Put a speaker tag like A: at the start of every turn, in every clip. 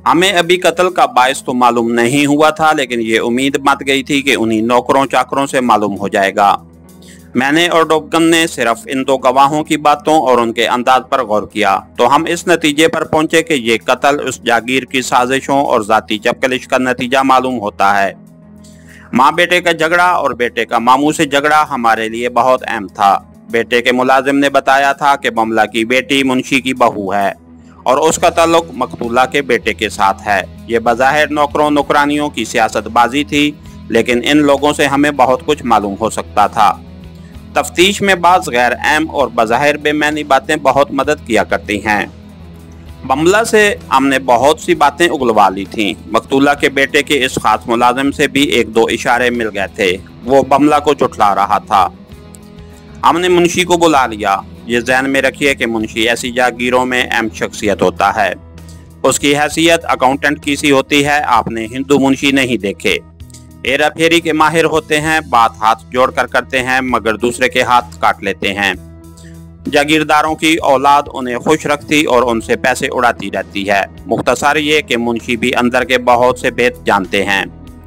A: हमें अभी कत्ल का बायस तो मालूम नहीं हुआ था, लेकिन ये उम्मीद मच गई थी कि उन्हीं नौकरों चाकरों से मालूम हो जाएगा। मैंने और डॉबगन ने सिर्फ इन दो गवाहों की बातों और उनके अंदाज पर गौर किया तो हम इस नतीजे पर पहुंचे कि ये कत्ल उस जागीर की साजिशों और जाती चपकलिश का नतीजा मालूम होता है। माँ बेटे का झगड़ा और बेटे का मामू से झगड़ा हमारे लिए बहुत अहम था। बेटे के मुलाजिम ने बताया था कि बमला की बेटी मुंशी की बहू है और उसका ताल्लुक मकतूला के बेटे के साथ है। ये बज़ाहिर नौकरों नौकरानियों की सियासतबाजी थी, लेकिन इन लोगों से हमें बहुत कुछ मालूम हो सकता था। तफ्तीश में बाज़ गैर अहम और बज़ाहिर बेमानी बातें बहुत मदद किया करती हैं। बमला से हमने बहुत सी बातें उगलवा ली थीं। मकतूला के बेटे के इस खास मुलाजिम से भी एक दो इशारे मिल गए थे। वो बमला को झुठला रहा था। हमने मुंशी को बुला लिया। ये ज़हन में रखिए कि मुंशी ऐसी जागीरों में अहम शख्सियत होता है। उसकी हैसियत अकाउंटेंट की सी होती है। आपने हिंदू मुंशी नहीं देखे। हेरा फेरी के माहिर होते हैं, बात हाथ जोड़कर करते हैं मगर दूसरे के हाथ काट लेते हैं। जागीरदारों की औलाद उन्हें खुश रखती और उनसे पैसे उड़ाती रहती है। मुख्तसर ये कि मुंशी भी अंदर के बहुत से भेद जानते हैं।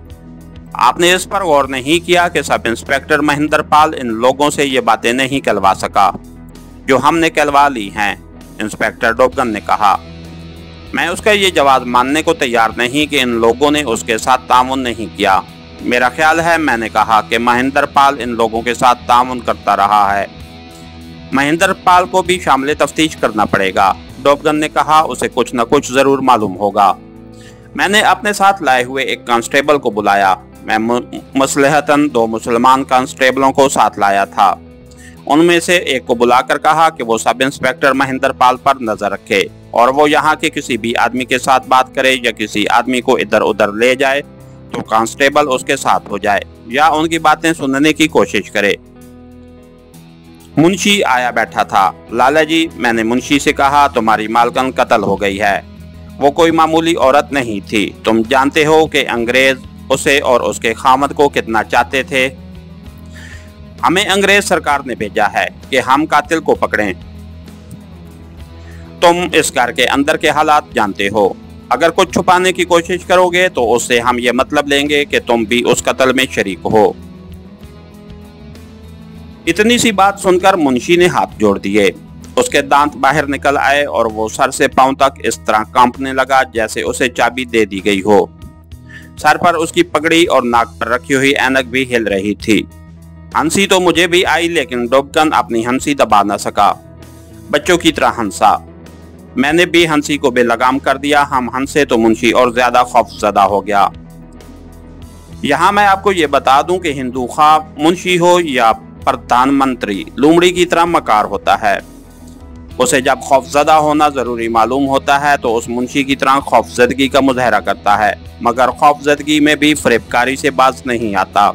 A: आपने इस पर गौर नहीं किया कि सब इंस्पेक्टर महेंद्र पाल इन लोगों से ये बातें नहीं कहलवा सका जो हमने कहलवा ली हैं, इंस्पेक्टर डॉबगन ने कहा। मैं उसका ये जवाब मानने को तैयार नहीं कि इन लोगों ने उसके साथ तामुन नहीं किया। मेरा ख्याल है, मैंने कहा कि महेंद्र पाल इन लोगों के साथ तामुन करता रहा है। महेंद्र पाल को भी शामिल तफ्तीश करना पड़ेगा, डॉबगन ने कहा। उसे कुछ न कुछ जरूर मालूम होगा। मैंने अपने साथ लाए हुए एक कांस्टेबल को बुलाया। मैं मसलहतन दो मुसलमान कांस्टेबलों को साथ लाया था। उनमें से एक को बुलाकर कहा कि वो सब इंस्पेक्टर महेंद्र पाल पर नजर रखे और वो यहाँ के किसी भी आदमी के साथ बात करे या किसी आदमी को इधर उधर ले जाए तो कांस्टेबल उसके साथ हो जाए या उनकी बातें सुनने की कोशिश करे। मुंशी आया बैठा था। लाला जी, मैंने मुंशी से कहा, तुम्हारी मालकन कत्ल हो गई है। वो कोई मामूली औरत नहीं थी। तुम जानते हो कि अंग्रेज उसे और उसके खामद को कितना चाहते थे। हमें अंग्रेज सरकार ने भेजा है कि हम कातिल को पकड़ें। तुम इस घर के अंदर के हालात जानते हो। अगर कुछ छुपाने की कोशिश करोगे तो उससे हम ये मतलब लेंगे कि तुम भी उस कत्ल में शरीक हो। इतनी सी बात सुनकर मुंशी ने हाथ जोड़ दिए। उसके दांत बाहर निकल आए और वो सर से पांव तक इस तरह कांपने लगा जैसे उसे चाबी दे दी गई हो। सर पर उसकी पगड़ी और नाक पर रखी हुई ऐनक भी हिल रही थी। हंसी तो मुझे भी आई, लेकिन डॉबगन अपनी हंसी दबा न सका। बच्चों की तरह हंसा। मैंने भी हंसी को बेलगाम कर दिया। हम हंसे तो मुंशी और ज्यादा खौफजदा हो गया। यहाँ मैं आपको ये बता दूं कि हिंदू खा मुंशी हो या प्रधानमंत्री, लोमड़ी की तरह मकार होता है। उसे जब खौफजदा होना जरूरी मालूम होता है तो उस मुंशी की तरह खौफजदगी का मुजाहरा करता है, मगर खौफजदगी में भी फरेबकारी से बाज नहीं आता।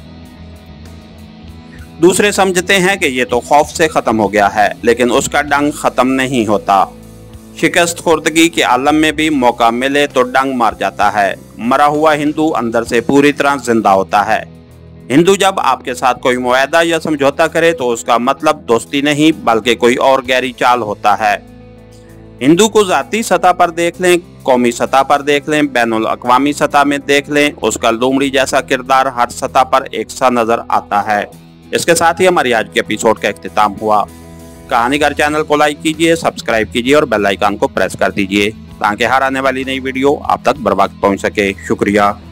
A: दूसरे समझते हैं कि ये तो खौफ से खत्म हो गया है, लेकिन उसका डंग खत्म नहीं होता। शिकस्त खुर्दगी के आलम में भी मौका मिले तो डंग मार जाता है। मरा हुआ हिंदू अंदर से पूरी तरह जिंदा होता है। हिंदू जब आपके साथ कोई मुआहदा या समझौता करे तो उसका मतलब दोस्ती नहीं बल्कि कोई और गहरी चाल होता है। हिंदू को जाती सतह पर देख लें, कौमी सतह पर देख लें, बैनुल अक़वामी सतह में देख लें, उसका लोमड़ी जैसा किरदार हर सतह पर एक सा नजर आता है। इसके साथ ही हमारी आज के एपिसोड का इख्तिताम हुआ। कहानीगर चैनल को लाइक कीजिए, सब्सक्राइब कीजिए और बेल आइकन को प्रेस कर दीजिए ताकि हर आने वाली नई वीडियो आप तक बर वक्त पहुंच सके। शुक्रिया।